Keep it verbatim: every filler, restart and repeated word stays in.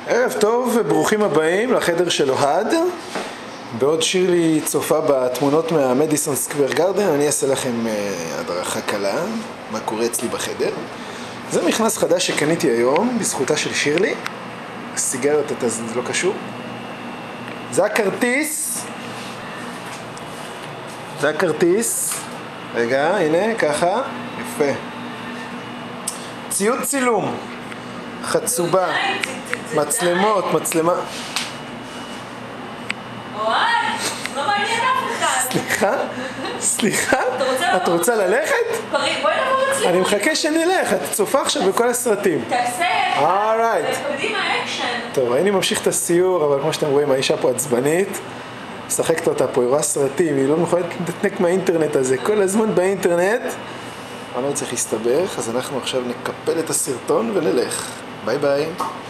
ערב טוב וברוכים הבאים לחדר של אוהד. בעוד שירלי צופה בתמונות מהמדיסון סקוור גרדן, אני אעשה לכם הדרכה קלה, מה קורה אצלי בחדר. זה מכנס חדש שקניתי היום, בזכותה של שירלי. הסיגרת, זה לא קשור. זה הכרטיס. זה הכרטיס. רגע, הנה, ככה. יפה. ציוד צילום. חצובה. מצלמות, מצלמה. אוהד, לא מעניין אף אחד. סליחה? סליחה? את רוצה ללכת? בואי נעבור אצלי. אני מחכה שנלך, את צופה עכשיו בכל הסרטים. תעשה. אולרייט. קדימה אקשן. טוב, אני ממשיך את הסיור, אבל כמו שאתם רואים, האישה פה עצבנית. משחקת אותה פה, היא רואה סרטים, היא לא יכולה להתנתק מהאינטרנט הזה. כל הזמן באינטרנט. אני לא צריך להסתבך, אז אנחנו עכשיו נקפל את הסרטון ונלך. ביי ביי.